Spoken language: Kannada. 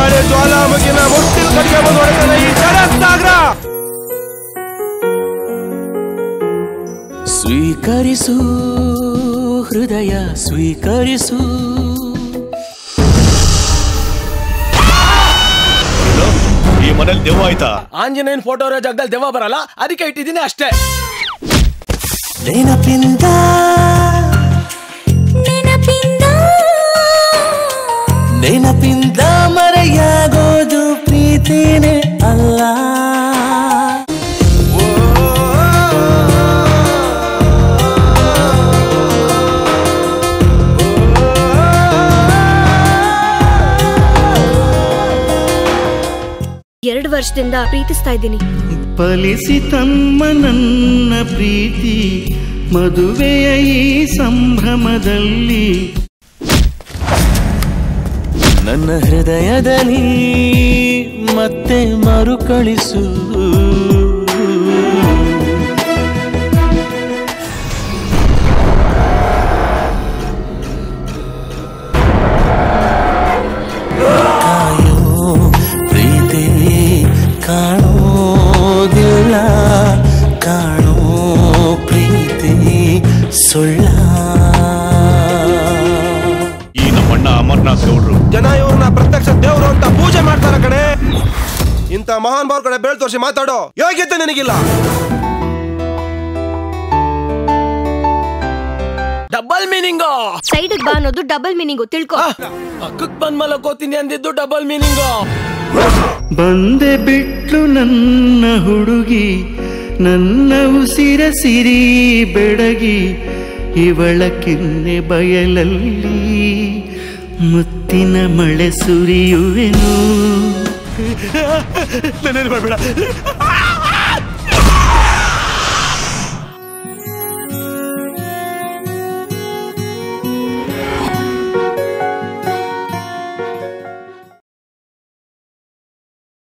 ನಾಳೆ ಜ್ವಾಲಾಮುಖಿನ ಮುಟ್ಟಿಲ್ ಕಟ್ಗೆ ಬಂದು ಹೊಡೆತಾನೆ ಈ ಜನಸಾಗರ. ಸ್ವೀಕರಿಸು ಹೃದಯ ಸ್ವೀಕರಿಸು. ಈ ಮನೇಲಿ ದೆವ್ವ ಆಯ್ತಾ? ಆಂಜನೇಯನ್ ಫೋಟೋ ಇರೋ ಜಾಗದಲ್ಲಿ ದೆವ್ವ ಬರಲ್ಲ, ಅದಕ್ಕೆ ಇಟ್ಟಿದ್ದೀನಿ ಅಷ್ಟೇ. ನೆನಪಿಂದ ನೆನಪಿಂದ ಮರೆಯಾಗೋದು ಪ್ರೀತಿನೇ ಅಲ್ಲ. ಎರಡು ವರ್ಷದಿಂದ ಪ್ರೀತಿಸ್ತಾ ಇದ್ದೀನಿ. ಫಲಿಸಿ ತಮ್ಮ ನನ್ನ ಪ್ರೀತಿ ಮದುವೆಯ ಈ ಸಂಭ್ರಮದಲ್ಲಿ ನನ್ನ ಹೃದಯದಲ್ಲಿ ಮತ್ತೆ ಮರುಕಳಿಸು. ಕಾಣೋದಿಲ್ಲ ಕಾಣೋ ಪ್ರೀತಿ ಸುಳ್ಳ. ಈ ನಮ್ಮಣ್ಣ ಅಮರ್ನಾಥ್ ಗೌಡ್ರು ಜನ ಇವ್ರನ್ನ ಪ್ರತ್ಯಕ್ಷ ದೇವ್ರು ಅಂತ ಪೂಜೆ ಮಾಡ್ತಾರ ಕಡೆ. ಇಂತ ಮಹಾನ್ ಭಾವ್ರ ಕಡೆ ಬೆಳ್ ತೋರಿಸಿ ಮಾತಾಡೋ ಯೋಗ್ಯತೆ ನಿನಗಿಲ್ಲ. Double meaning. ಸೈಡ್ ಬಾ ಅನ್ನೋದು ಡಬಲ್ ಮೀನಿಂಗು, ತಿಳ್ಕೊ. ಪಕ್ಕಕ್ ಬಂದ್ ಮಲಕೋತೀನಿ ಅಂದಿದ್ದು ಡಬಲ್ ಮೀನಿಂಗು. ಬಂದೆ ಬಿಟ್ಲು ನನ್ನ ಹುಡುಗಿ ನನ್ನ ಉಸಿರ ಸಿರಿ ಬೆಡಗಿ ಇವಳ ಕೆನ್ನೆ ಬಯಲಲ್ಲಿ ಮುತ್ತಿನ ಮಳೆ ಸುರಿಯುವೆನು. ನೆನಪು ಬೇಡ.